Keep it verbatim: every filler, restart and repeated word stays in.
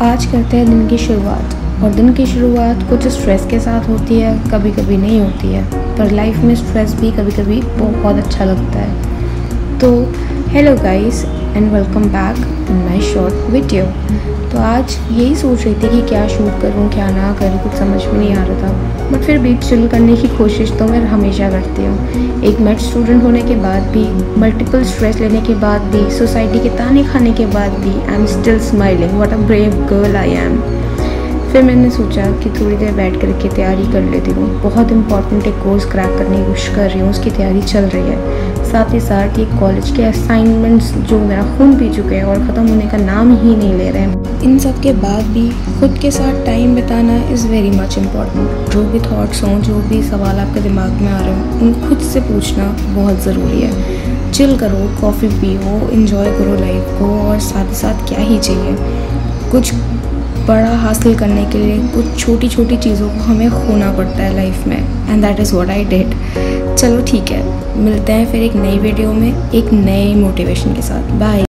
आज करते हैं दिन की शुरुआत। और दिन की शुरुआत कुछ स्ट्रेस के साथ होती है, कभी कभी नहीं होती है, पर लाइफ में स्ट्रेस भी कभी कभी बहुत अच्छा लगता है। तो hello guys and welcome back in my short video. तो आज यही सोच रही थी कि क्या शूट करूं क्या ना करूं, कुछ समझ में नहीं आ रहा था, बट फिर भी चिल करने की कोशिश तो मैं हमेशा करती हूँ। एक मेड स्टूडेंट होने के बाद भी, मल्टीपल स्ट्रेस लेने के बाद भी, सोसाइटी के ताने खाने के बाद भी I am still smiling, what a brave girl I am. फिर मैंने सोचा कि थोड़ी देर बैठ करके तैयारी कर लेती हूँ। बहुत इंपॉर्टेंट एक कोर्स क्रैक करने की कोशिश कर रही हूँ, उसकी तैयारी चल रही है। साथ ही साथ ये कॉलेज के असाइनमेंट्स जो मेरा खून पी चुके हैं और ख़त्म होने का नाम ही नहीं ले रहे हैं। इन सब के बाद भी खुद के साथ टाइम बिताना इज़ वेरी मच इम्पॉर्टेंट। जो भी थॉट्स हों, जो भी सवाल आपके दिमाग में आ रहे हों, उनको खुद से पूछना बहुत ज़रूरी है। चिल करो, कॉफ़ी पियो, इन्जॉय करो लाइफ को, और साथ ही साथ क्या ही चाहिए। कुछ बड़ा हासिल करने के लिए कुछ छोटी छोटी चीज़ों को हमें खोना पड़ता है लाइफ में, and that is what I did. चलो ठीक है, मिलते हैं फिर एक नई वीडियो में एक नए मोटिवेशन के साथ। बाय।